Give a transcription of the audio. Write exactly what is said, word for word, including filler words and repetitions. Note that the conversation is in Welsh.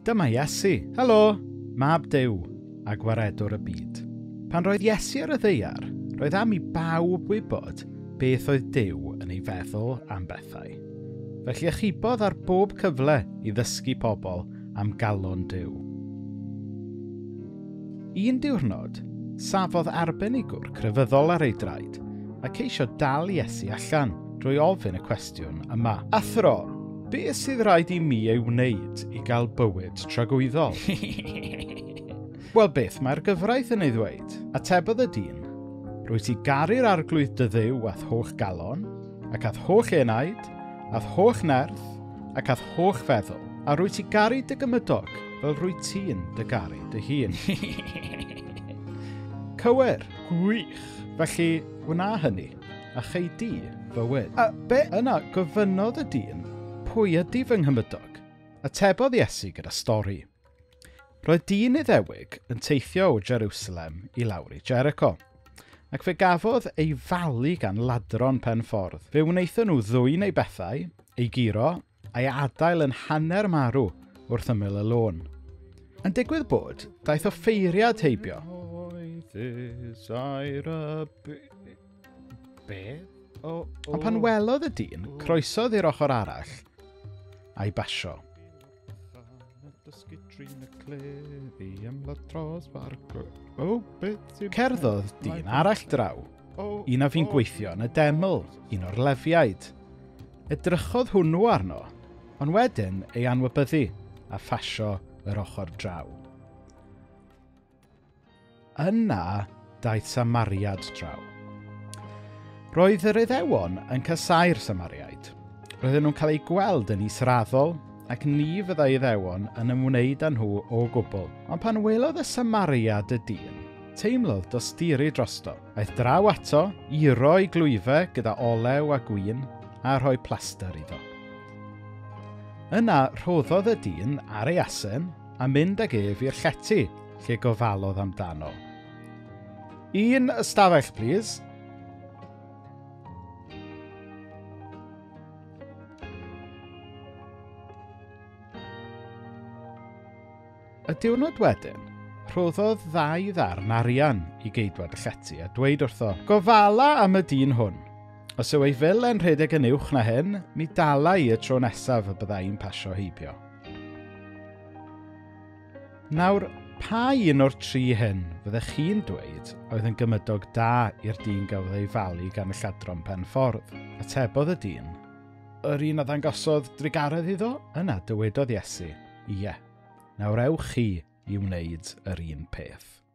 Dyma Iesu. Helo, mab Duw a gwaredwr y byd. Pan roedd Iesu ar y ddaear, roedd am i bawb wybod beth oedd Duw yn ei feddwl am bethau. Felly achubodd ar bob cyfle i ddysgu pobl am galon Duw. Un diwrnod, safodd arbenigwr crefyddol ar ei draed a ceisio dal Iesu allan drwy ofyn y cwestiwn yma. Athro, beth sydd rhaid i mi ei wneud i gael bywyd tragwyddol? Wel, beth mae'r gyfraith yn ei ddweud? Atebodd y dyn, rwyt ti garu'r arglwydd dy Dduw ath holl galon, ac ath holl enaid, ath holl nerth, ac ath holl feddwl, a rwyt ti garu dy gymydog fel rwyt ti'n dy garu dy hun. Cywir, gwych. Felly, wna hynny, a chei di fywyd. A be yna gofynnodd y dyn, pwy ydy fy nghymydog? Atebodd Iesu gyda stori. Roedd dyn Iddewig yn teithio o Jerusalem i lawr i Jericho, ac fe gafodd ei falu gan ladron pen ffordd. Fe wnaethon nhw ddwy neu bethau, ei giro, a'i adael yn hanner marw wrth ymyl y lôn. Yn digwydd bod, daeth o ffeiriad heibio. Be? Ond pan welodd y dyn, croesodd i'r ochr arall a'i basio. Cerddodd dyn arall draw, un a fi'n gweithio yn y deml, un o'r lefiaid. Edrychodd hwnnw arno, ond wedyn ei anwybyddu a phasio yr ochr draw. Yna daeth Samariad draw. Roedd yr Iddewon yn casau'r Samariaid. Roedden nhw'n cael ei gweld yn israddol, ac ni fyddai Iddewon yn ymwneud â nhw o gwbl. Ond pan welodd y Samariad y dyn, teimlodd dosturi drosto. Aeth draw ato, iro ei glwyfau gyda olew a gwin, a rhoi plaster iddo. Yna rhoddodd y dyn ar ei asen a mynd ag ef i'r llety lle gofalodd amdano. Un ystafell, please. Y diwrnod wedyn, rhoddodd ddau ddarn arian i geidwad y llety a dweud wrtho, gofala am y dyn hwn. Os yw ei fil yn rhedeg yn uwch na hyn, mi dala i y tro nesaf y byddai'n pasio heibio. Nawr, pa un o'r tri hyn fyddech chi'n dweud oedd yn gymydog da i'r dyn gafodd ei falu gan y lladron pen ffordd? Atebodd y dyn, yr un a ddangosodd drigaredd iddo? Yna dywedodd Iesu, ie. Nawr ewch chi i wneud yr un peth.